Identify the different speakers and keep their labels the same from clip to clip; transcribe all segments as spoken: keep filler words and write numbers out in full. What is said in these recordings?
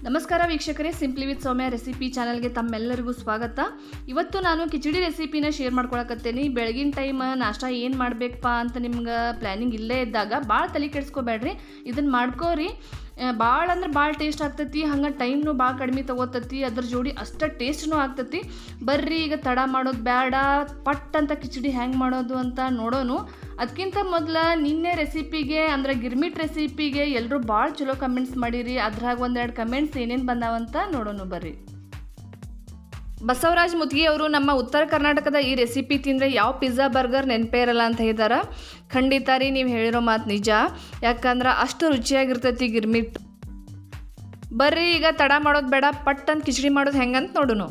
Speaker 1: ನಮಸ್ಕಾರ ವೀಕ್ಷಕರೇ, simply with Soumya recipe ಚಾನಲ್ಗೆ ತಮ್ಮೆಲ್ಲರಿಗೂ ಸ್ವಾಗತ. ಇವತ್ತು ನಾನು ಕಿಚಡಿ ರೆಸಿಪಿನ ಶೇರ್ ಮಾಡ್ಕೊಳಕತ್ತೇನೆ. ಬೆಳಗಿನ ಟೈಮ್ ನಾಷ್ಟ ಏನು ಮಾಡಬೇಕಪ್ಪ ಅಂತ ನಿಮ್ಗೆ ಪ್ಲ್ಯಾನಿಂಗ್ ಇಲ್ಲೇ ಇದ್ದಾಗ ಭಾಳ ತಲೆ ಕೆಡಿಸ್ಕೋಬೇಡ್ರಿ, ಇದನ್ನು ಮಾಡ್ಕೋರಿ. ಭಾಳ ಅಂದ್ರೆ ಭಾಳ ಟೇಸ್ಟ್ ಆಗ್ತೈತಿ, ಹಂಗೆ ಟೈಮ್ನು ಭಾಳ ಕಡಿಮೆ ತೊಗೋತೈತಿ, ಅದ್ರ ಜೋಡಿ ಅಷ್ಟು ಟೇಸ್ಟ್ನೂ ಆಗ್ತೈತಿ. ಬರ್ರಿ ಈಗ ತಡ ಮಾಡೋದು ಬೇಡ, ಪಟ್ ಅಂತ ಕಿಚಡಿ ಹೆಂಗೆ ಮಾಡೋದು ಅಂತ ನೋಡೋನು. ಅದಕ್ಕಿಂತ ಮೊದಲು ನಿನ್ನೆ ರೆಸಿಪಿಗೆ ಅಂದರೆ ಗಿರ್ಮಿಟ್ ರೆಸಿಪಿಗೆ ಎಲ್ಲರೂ ಭಾಳ ಚಲೋ ಕಮೆಂಟ್ಸ್ ಮಾಡಿರಿ. ಅದ್ರಾಗ ಒಂದೆರಡು ಕಮೆಂಟ್ಸ್ ಏನೇನು ಬಂದಾವಂತ ನೋಡೋನು ಬರ್ರಿ. ಬಸವರಾಜ್ ಮುದ್ಗಿ ಅವರು ನಮ್ಮ ಉತ್ತರ ಕರ್ನಾಟಕದ ಈ ರೆಸಿಪಿ ತಿಂದರೆ ಯಾವ ಪಿಜ್ಜಾ ಬರ್ಗರ್ ನೆನಪೇ ಇರಲ್ಲ ಅಂತ ಹೇಳಿದಾರೆ. ಖಂಡಿತ ರೀ, ನೀವು ಹೇಳಿರೋ ಮಾತು ನಿಜ, ಯಾಕಂದ್ರೆ ಅಷ್ಟು ರುಚಿಯಾಗಿರ್ತೈತಿ ಗಿರ್ಮಿಟ್. ಬರ್ರಿ ಈಗ ತಡ ಮಾಡೋದು ಬೇಡ, ಪಟ್ ಅಂತ ಕಿಚಡಿ ಮಾಡೋದು ಹೆಂಗಂತ ನೋಡೋನು.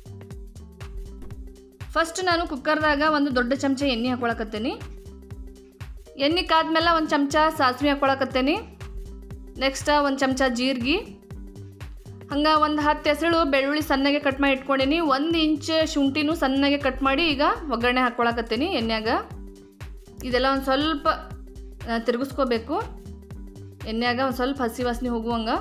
Speaker 1: ಫಸ್ಟ್ ನಾನು ಕುಕ್ಕರ್ದಾಗ ಒಂದು ದೊಡ್ಡ ಚಮಚ ಎಣ್ಣೆ ಹಾಕೊಳಕತ್ತೇನೆ. ಎಣ್ಣೆ ಕಾದ್ಮೇಲೆ ಒಂದು ಚಮಚ ಸಾಸಿವೆ ಹಾಕೊಳಕತ್ತೇನೆ. ನೆಕ್ಸ್ಟ್ ಒಂದು ಚಮಚ ಜೀರಿಗೆ, ಹಂಗೆ ಒಂದು ಹತ್ತು ಹೆಸರು ಬೆಳ್ಳುಳ್ಳಿ ಸಣ್ಣಗೆ ಕಟ್ ಮಾಡಿ ಇಟ್ಕೊಂಡೀನಿ. ಒಂದು ಇಂಚ್ ಶುಂಠಿನೂ ಸಣ್ಣಗೆ ಕಟ್ ಮಾಡಿ ಈಗ ಒಗ್ಗರಣೆ ಹಾಕ್ಕೊಳಕತ್ತೀನಿ ಎಣ್ಣೆಯಾಗ. ಇದೆಲ್ಲ ಒಂದು ಸ್ವಲ್ಪ ತಿರುಗಿಸ್ಕೋಬೇಕು ಎಣ್ಣೆಯಾಗ, ಒಂದು ಸ್ವಲ್ಪ ಹಸಿ ವಾಸನೆ ಹೋಗುವಂಗೆ.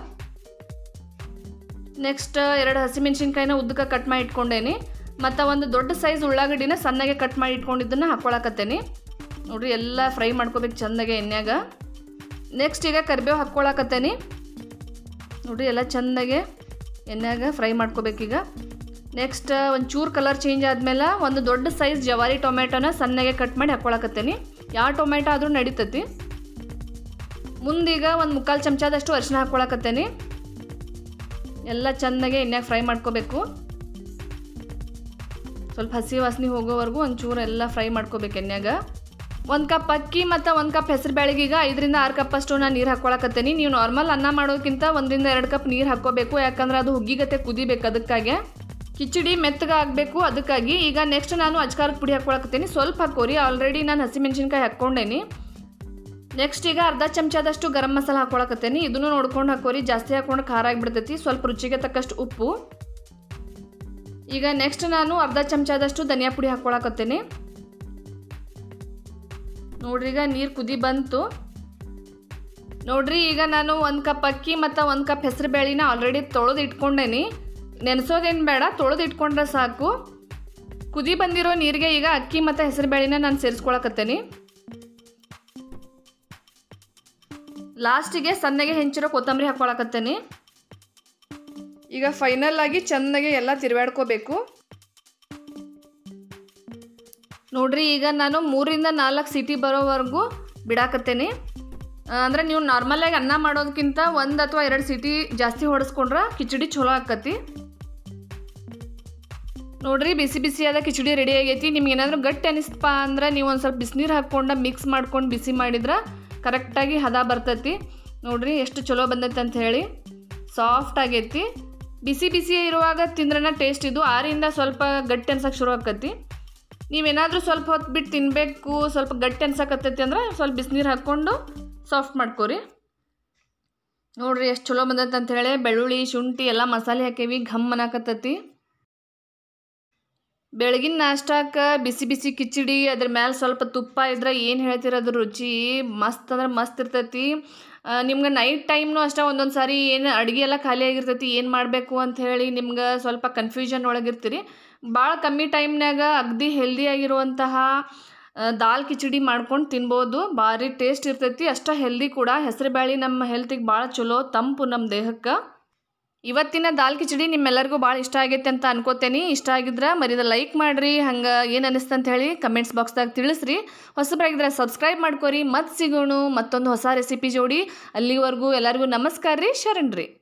Speaker 1: ನೆಕ್ಸ್ಟ್ ಎರಡು ಹಸಿಮೆಣ್ಸಿನ್ಕಾಯಿನ ಉದ್ದಕ್ಕೆ ಕಟ್ ಮಾಡಿ ಇಟ್ಕೊಂಡೇನಿ. ಮತ್ತು ಒಂದು ದೊಡ್ಡ ಸೈಜ್ ಉಳ್ಳಾಗಡ್ಡಿನ ಸಣ್ಣಗೆ ಕಟ್ ಮಾಡಿ ಇಟ್ಕೊಂಡಿದ್ದನ್ನು ಹಾಕ್ಕೊಳಕತ್ತೇನೆ. ನೋಡಿರಿ, ಎಲ್ಲ ಫ್ರೈ ಮಾಡ್ಕೋಬೇಕು ಚೆಂದಾಗೆ ಎಣ್ಣೆಯಾಗ. ನೆಕ್ಸ್ಟ್ ಈಗ ಕರಿಬೇವು ಹಾಕ್ಕೊಳಕತ್ತೇನೆ. ನೋಡಿರಿ, ಎಲ್ಲ ಚೆಂದಾಗೆ ಎಣ್ಣೆಯಾಗ ಫ್ರೈ ಮಾಡ್ಕೋಬೇಕೀಗ. ನೆಕ್ಸ್ಟ್ ಒಂದು ಚೂರು ಕಲರ್ ಚೇಂಜ್ ಆದಮೇಲೆ ಒಂದು ದೊಡ್ಡ ಸೈಜ್ ಜವಾರಿ ಟೊಮೆಟೊನ ಸಣ್ಣಗೆ ಕಟ್ ಮಾಡಿ ಹಾಕ್ಕೊಳಕತ್ತೇನೆ. ಯಾವ ಟೊಮೆಟೊ ಆದರೂ ನಡೀತೈತಿ. ಮುಂದೀಗ ಒಂದು ಮುಕ್ಕಾಲು ಚಮಚದಷ್ಟು ಅರಿಶಿನ ಹಾಕ್ಕೊಳಕತ್ತೇನೆ. ಎಲ್ಲ ಚೆಂದಾಗೆ ಎಣ್ಣೆಯಾಗ ಫ್ರೈ ಮಾಡ್ಕೋಬೇಕು. ಸ್ವಲ್ಪ ಹಸಿ ವಾಸನೆ ಹೋಗೋವರೆಗೂ ಒಂಚೂರು ಎಲ್ಲ ಫ್ರೈ ಮಾಡ್ಕೋಬೇಕು ಎಣ್ಣೆಯಾಗ. ಒಂದು ಕಪ್ ಅಕ್ಕಿ ಮತ್ತು ಒಂದು ಕಪ್ ಹೆಸರು ಬೇಳೆಗೆ ಈಗ ಐದರಿಂದ ಆರು ಕಪ್ಪಷ್ಟು ನಾನು ನೀರು ಹಾಕ್ಕೊಳಕತ್ತೇನೆ. ನೀವು ನಾರ್ಮಲ್ ಅನ್ನ ಮಾಡೋಕ್ಕಿಂತ ಒಂದರಿಂದ ಎರಡು ಕಪ್ ನೀರು ಹಾಕ್ಕೋಬೇಕು, ಯಾಕಂದ್ರೆ ಅದು ಹುಗ್ಗಿಗತ್ತೆ ಕುದಿಬೇಕು. ಅದಕ್ಕಾಗಿ ಕಿಚಡಿ ಮೆತ್ತಗೆ ಆಗಬೇಕು, ಅದಕ್ಕಾಗಿ. ಈಗ ನೆಕ್ಸ್ಟ್ ನಾನು ಅಜ್ಕಾರದ ಪುಡಿ ಹಾಕ್ಕೊಳಕತ್ತೇನೆ. ಸ್ವಲ್ಪ ಹಾಕೋರಿ, ಆಲ್ರೆಡಿ ನಾನು ಹಸಿಮೆಣ್ಸಿನ್ಕಾಯಿ ಹಾಕ್ಕೊಂಡೇನಿ. ನೆಕ್ಸ್ಟ್ ಈಗ ಅರ್ಧ ಚಮಚದಷ್ಟು ಗರಂ ಮಸಾಲ ಹಾಕ್ಕೊಳಕತ್ತೇನೆ. ಇದನ್ನು ನೋಡ್ಕೊಂಡು ಹಾಕೋರಿ, ಜಾಸ್ತಿ ಹಾಕ್ಕೊಂಡು ಖಾರ ಆಗಿಬಿಡ್ತೈತಿ. ಸ್ವಲ್ಪ ರುಚಿಗೆ ತಕ್ಕಷ್ಟು ಉಪ್ಪು. ಈಗ ನೆಕ್ಸ್ಟ್ ನಾನು ಅರ್ಧ ಚಮಚದಷ್ಟು ಧನಿಯಾ ಪುಡಿ ಹಾಕ್ಕೊಳಕತ್ತೇನೆ. ನೋಡ್ರಿ, ಈಗ ನೀರು ಕುದಿ ಬಂತು. ನೋಡ್ರಿ, ಈಗ ನಾನು ಒಂದು ಕಪ್ ಅಕ್ಕಿ ಮತ್ತು ಒಂದು ಕಪ್ ಹೆಸರು ಬೇಳೆನ ಆಲ್ರೆಡಿ ತೊಳೆದು ಇಟ್ಕೊಂಡೇನಿ. ನೆನೆಸೋದೇನು ಬೇಡ, ತೊಳೆದು ಇಟ್ಕೊಂಡ್ರೆ ಸಾಕು. ಕುದಿ ಬಂದಿರೋ ನೀರಿಗೆ ಈಗ ಅಕ್ಕಿ ಮತ್ತು ಹೆಸರು ಬೇಳೆನ ನಾನು ಸೇರಿಸ್ಕೊಳಕತ್ತೇನೆ. ಲಾಸ್ಟಿಗೆ ಸಣ್ಣಗೆ ಹೆಂಚಿರೋ ಕೊತ್ತಂಬರಿ ಹಾಕ್ಕೊಳಕತ್ತೇನೆ. ಈಗ ಫೈನಲ್ ಆಗಿ ಚೆನ್ನಾಗಿ ಎಲ್ಲ ತಿರುವಾಡ್ಕೋಬೇಕು. ನೋಡ್ರಿ, ಈಗ ನಾನು ಮೂರಿಂದ ನಾಲ್ಕು ಸೀಟಿ ಬರೋವರೆಗೂ ಬಿಡಾಕತ್ತೇನೆ. ಅಂದರೆ ನೀವು ನಾರ್ಮಲಾಗಿ ಅನ್ನ ಮಾಡೋದಕ್ಕಿಂತ ಒಂದು ಅಥವಾ ಎರಡು ಸೀಟಿ ಜಾಸ್ತಿ ಹೊಡೆಸ್ಕೊಂಡ್ರೆ ಕಿಚಡಿ ಚಲೋ ಆಕತಿ. ನೋಡ್ರಿ, ಬಿಸಿ ಬಿಸಿಯಾದ ಕಿಚಡಿ ರೆಡಿ ಆಗೈತಿ. ನಿಮ್ಗೆ ಏನಾದರೂ ಗಟ್ಟಿ ಅನಿಸ್ತಪ್ಪ ಅಂದ್ರೆ ನೀವು ಒಂದು ಸ್ವಲ್ಪ ಬಿಸಿನೀರು ಹಾಕ್ಕೊಂಡು ಮಿಕ್ಸ್ ಮಾಡ್ಕೊಂಡು ಬಿಸಿ ಮಾಡಿದ್ರೆ ಕರೆಕ್ಟಾಗಿ ಹದ ಬರ್ತೈತಿ. ನೋಡ್ರಿ, ಎಷ್ಟು ಚಲೋ ಬಂದೈತೆ ಅಂತ ಹೇಳಿ. ಸಾಫ್ಟ್ ಆಗೈತಿ. ಬಿಸಿ ಬಿಸಿ ಇರುವಾಗ ತಿಂದ್ರನ ಟೇಸ್ಟ್ ಇದು. ಆರಿಂದ ಸ್ವಲ್ಪ ಗಟ್ಟಿ ಅನ್ಸಕ್ಕೆ ಶುರು ಆಕತಿ. ನೀವೇನಾದರೂ ಸ್ವಲ್ಪ ಹೊತ್ತು ಬಿಟ್ಟು ತಿನ್ನಬೇಕು, ಸ್ವಲ್ಪ ಗಟ್ಟಿ ಅನ್ಸಕತ್ತೈತಿ ಅಂದ್ರೆ ಸ್ವಲ್ಪ ಬಿಸಿನೀರು ಹಾಕ್ಕೊಂಡು ಸಾಫ್ಟ್ ಮಾಡ್ಕೋರಿ. ನೋಡಿರಿ, ಎಷ್ಟು ಚಲೋ ಬಂದೈತೆ ಅಂತ ಹೇಳಿ. ಬೆಳ್ಳುಳ್ಳಿ ಶುಂಠಿ ಎಲ್ಲ ಮಸಾಲೆ ಹಾಕೇವಿ, ಘಮ್ ಅನ್ನಕತ್ತೈತಿ. ಬೆಳಗಿನ ನಾಷ್ಟಕ್ಕೆ ಬಿಸಿ ಬಿಸಿ ಕಿಚಡಿ, ಅದ್ರ ಮೇಲೆ ಸ್ವಲ್ಪ ತುಪ್ಪ ಇದ್ರೆ ಏನು ಹೇಳ್ತಿರೋದ್ರ ರುಚಿ ಮಸ್ತ್ ಅಂದ್ರೆ ಮಸ್ತ್ ಇರ್ತೈತಿ. ನಿಮ್ಗೆ ನೈಟ್ ಟೈಮ್ನು ಅಷ್ಟೇ ಒಂದೊಂದು ಸಾರಿ ಏನು ಅಡುಗೆ ಎಲ್ಲ ಖಾಲಿ ಆಗಿರ್ತೈತಿ, ಏನು ಮಾಡಬೇಕು ಅಂತ ಹೇಳಿ ನಿಮ್ಗೆ ಸ್ವಲ್ಪ ಕನ್ಫ್ಯೂಷನ್ ಒಳಗಿರ್ತೀರಿ. ಭಾಳ ಕಮ್ಮಿ ಟೈಮ್ನಾಗ ಅಗದಿ ಹೆಲ್ದಿಯಾಗಿರುವಂತಹ ದಾಲ್ ಕಿಚಡಿ ಮಾಡ್ಕೊಂಡು ತಿನ್ಬೋದು. ಭಾರಿ ಟೇಸ್ಟ್ ಇರ್ತೈತಿ, ಅಷ್ಟೇ ಹೆಲ್ದಿ ಕೂಡ. ಹೆಸರು ಬೇಳೆ ನಮ್ಮ ಹೆಲ್ತಿಗೆ ಭಾಳ ಚಲೋ, ತಂಪು ನಮ್ಮ ದೇಹಕ್ಕೆ. ಇವತ್ತಿನ ದಾಲ್ ಕಿಚಡಿ ನಿಮ್ಮೆಲ್ಲರಿಗೂ ಭಾಳ ಇಷ್ಟ ಆಗೈತೆ ಅಂತ ಅನ್ಕೋತೇನೆ. ಇಷ್ಟ ಆಗಿದ್ರೆ ಮರಿದ ಲೈಕ್ ಮಾಡಿರಿ. ಹಂಗೆ ಏನು ಅನ್ನಿಸ್ತು ಅಂತ ಹೇಳಿ ಕಮೆಂಟ್ಸ್ ಬಾಕ್ಸ್ದಾಗ ತಿಳಿಸ್ರಿ. ಹೊಸಬರಾಗಿದ್ರೆ ಸಬ್ಸ್ಕ್ರೈಬ್ ಮಾಡ್ಕೊರಿ. ಮತ್ತೆ ಸಿಗೋಣ ಮತ್ತೊಂದು ಹೊಸ ರೆಸಿಪಿ ಜೋಡಿ. ಅಲ್ಲಿವರೆಗೂ ಎಲ್ಲರಿಗೂ ನಮಸ್ಕಾರ ರೀ, ಶರಣ್ ರೀ.